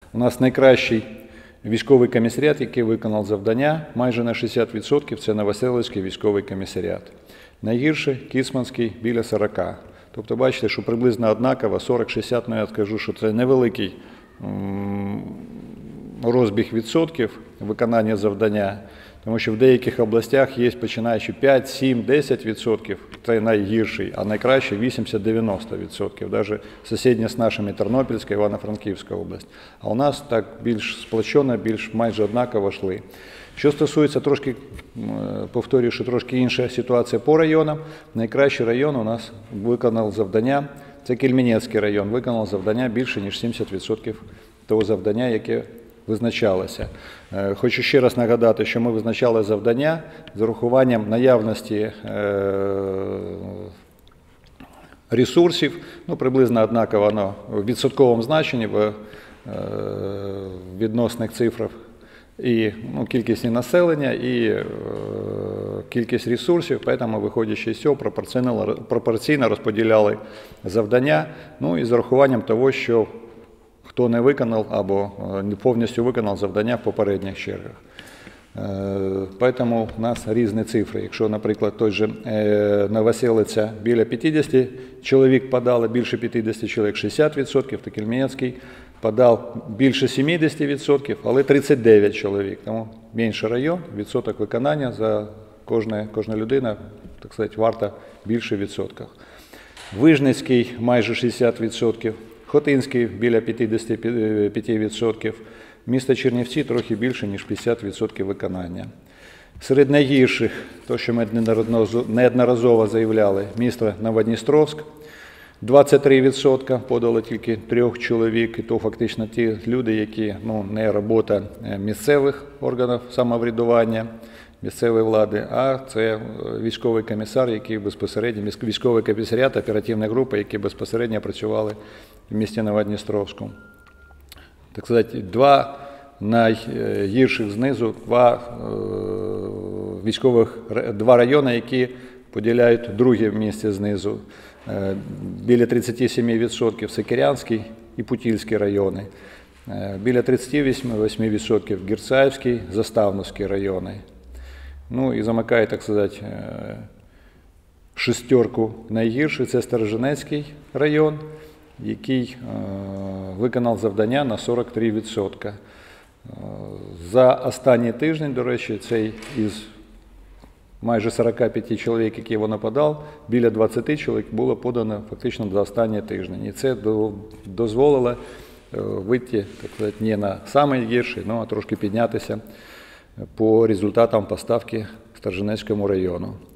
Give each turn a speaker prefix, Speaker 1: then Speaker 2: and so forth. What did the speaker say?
Speaker 1: У нас найкращий військовий комісаріат, який виконав завдання, майже на 60% це Новоселицький військовий комісаріат. Найгірший – Кіцманський, біля 40%. Тобто бачите, що приблизно однаково, 40-60%, ну я скажу, що це невеликий розбіг відсотків виконання завдання, тому що в деяких областях є починаючи 5, 7, 10%, це найгірший, а найкраще 80-90%, навіть сусідня з нашими Тернопільська, Івано-Франківська область. А у нас так більш сплочено, більш майже однаково йшли. Що стосується трошки, повторюю, що трошки інша ситуація по районам, найкращий район у нас виконав завдання, це Кельменецький район, виконав завдання більше, ніж 70% того завдання, яке визначалося. Хочу ще раз нагадати, що ми визначали завдання з урахуванням наявності ресурсів, ну, приблизно однаково воно в відсотковому значенні, в відносних цифрах, і кількість населення, і кількість ресурсів, тому, виходячи з цього, пропорційно розподіляли завдання, ну і з урахуванням того, що хто не виконав або не повністю виконав завдання в попередніх чергах. Тому у нас різні цифри. Якщо, наприклад, той же Новоселиця біля 50 чоловік подали, більше 50 чоловік 60%, то Кельменецький подав більше 70%, але 39 чоловік. Тому менший район, відсоток виконання за кожна людина, так сказати, варта більше відсотках. Вижницький майже 60%. Хотинський біля 55%, місто Чернівці трохи більше, ніж 50% виконання. Серед найгірших, то що ми неодноразово заявляли, місто Новодністровськ, 23% подали тільки 3 чоловік, і то фактично ті люди, які не робота місцевих органів самоврядування, місцевої влади, а це військовий комісар, який безпосередньо, військовий комісаріат, оперативна група, які безпосередньо працювали в місті Новодністровську. Так сказати, два найгірших знизу, два райони, які поділяють друге місце знизу. Біля 37% Сокирянський і Путильський райони. Біля 38% Герцаївський, Заставновський райони. Ну і замикає, так сказати, шестерку найгірших, це Сторожинецький район, який виконав завдання на 43%. За останній тиждень, до речі, цей із майже 45 чоловік, які воно подав, біля 20 чоловік було подано фактично за останній тиждень. І це дозволило вийти, так сказати, не на найгірший, а трошки піднятися по результатам поставки Сторожинецькому району.